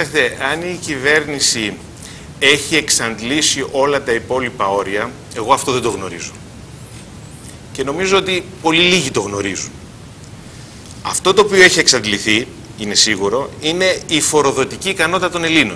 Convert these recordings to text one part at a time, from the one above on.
Κοιτάξτε, αν η κυβέρνηση έχει εξαντλήσει όλα τα υπόλοιπα όρια, εγώ αυτό δεν το γνωρίζω. Και νομίζω ότι πολύ λίγοι το γνωρίζουν. Αυτό το οποίο έχει εξαντληθεί, είναι σίγουρο, είναι η φοροδοτική ικανότητα των Ελλήνων.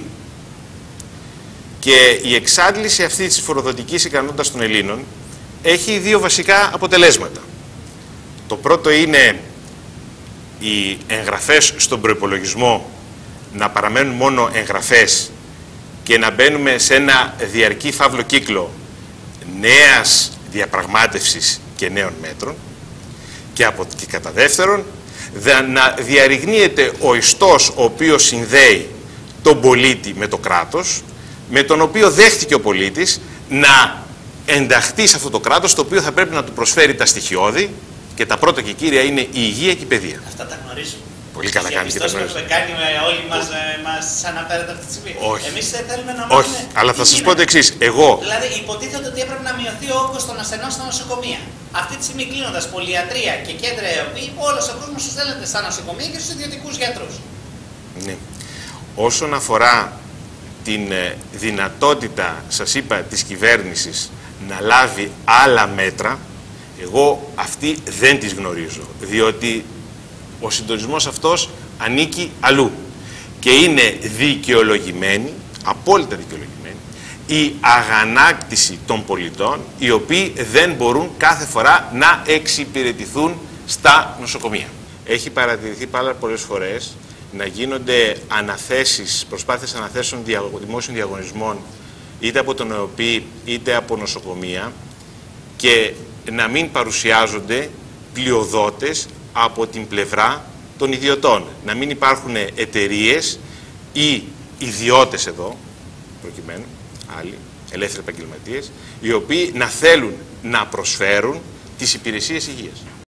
Και η εξάντληση αυτή της φοροδοτικής ικανότητας των Ελλήνων έχει δύο βασικά αποτελέσματα. Το πρώτο είναι οι εγγραφές στον προϋπολογισμό να παραμένουν μόνο εγγραφές και να μπαίνουμε σε ένα διαρκή φαύλο κύκλο νέας διαπραγμάτευσης και νέων μέτρων, και κατά δεύτερον να διαρριγνύεται ο ιστός ο οποίος συνδέει τον πολίτη με το κράτος, με τον οποίο δέχτηκε ο πολίτης να ενταχθεί σε αυτό το κράτος, το οποίο θα πρέπει να του προσφέρει τα στοιχειώδη, και τα πρώτα και κύρια είναι η υγεία και η παιδεία. Αυτά τα γνωρίζουμε. Πολύ καλά κάνει και τα γνωρίζουμε. Που κάνει όλοι μας αναφέρεται αυτή τη στιγμή. Όχι. Εμείς θέλουμε να μάθουμε. Όχι, αλλά θα σας πω το εξής. Εγώ... Δηλαδή υποτίθεται ότι έπρεπε να μειωθεί ο όγκος των ασθενών στα νοσοκομεία. Αυτή τη στιγμή κλείνοντας πολυιατρία και κέντρα ΕΟΠΗ, όλος ο κόσμος στέλνεται στα νοσοκομεία και στους ιδιωτικούς γιατρούς. Ναι. Όσον αφορά την δυνατότητα, σας είπα, της κυβέρνησης να λάβει άλλα μέτρα, εγώ αυτή δεν τις γνωρίζω, διότι ο συντονισμός αυτός ανήκει αλλού και είναι δικαιολογημένη, απόλυτα δικαιολογημένη, η αγανάκτηση των πολιτών, οι οποίοι δεν μπορούν κάθε φορά να εξυπηρετηθούν στα νοσοκομεία. Έχει παρατηρηθεί πάρα πολλές φορές να γίνονται αναθέσεις, προσπάθειες αναθέσεων δημόσιων διαγωνισμών, είτε από τον ΕΟΠΗ είτε από νοσοκομεία, και να μην παρουσιάζονται πλειοδότες από την πλευρά των ιδιωτών. Να μην υπάρχουν εταιρείες ή ιδιώτες εδώ, προκειμένου, άλλοι, ελεύθεροι επαγγελματίες, οι οποίοι να θέλουν να προσφέρουν τις υπηρεσίες υγείας.